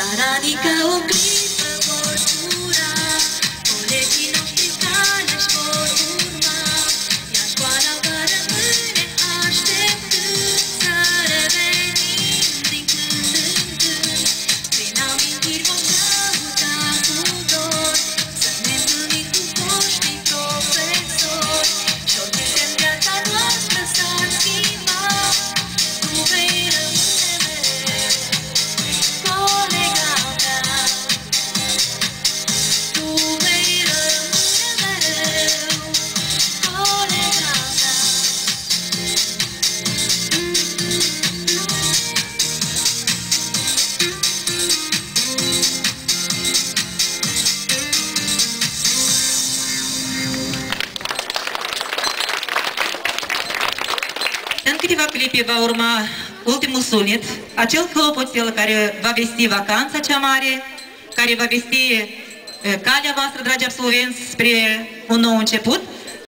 dar adică o clipă vor dura, colegii noștri care își vor urma, iar școala va rămâne așteptând să revenim din când în când. Prin amintiri vom căuta cu dor, să ne întâlnim cu foștii profesori, și orice în viața noastră s-ar schimba, tu vei rămâne mereu colega mea. Tu vei rămâne mereu colega mea. În câteva clipe va urma ultimul sunet, acel clopoțel care va vesti vacanța cea mare, care va vesti calea voastră, dragi absolvenți, spre un nou început.